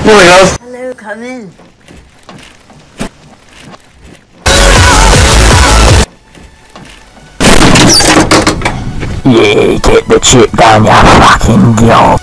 Morning, love. Hello, come in. Yeah, get the chip down your fucking gob.